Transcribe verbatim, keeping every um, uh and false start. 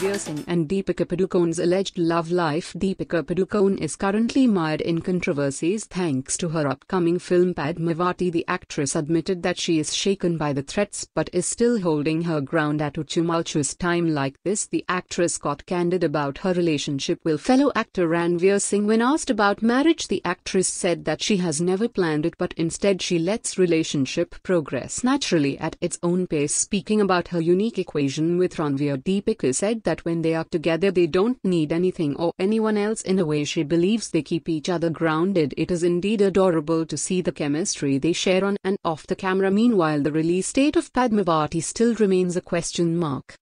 Ranveer Singh and Deepika Padukone's alleged love life. Deepika Padukone is currently mired in controversies thanks to her upcoming film Padmavati. The actress admitted that she is shaken by the threats but is still holding her ground at a tumultuous time like this. The actress got candid about her relationship with fellow actor Ranveer Singh. When asked about marriage, the actress said that she has never planned it but instead she lets relationship progress naturally at its own pace. Speaking about her unique equation with Ranveer, Deepika said that when they are together they don't need anything or anyone else. In a way, she believes they keep each other grounded. It is indeed adorable to see the chemistry they share on and off the camera. Meanwhile, the release date of Padmavati still remains a question mark.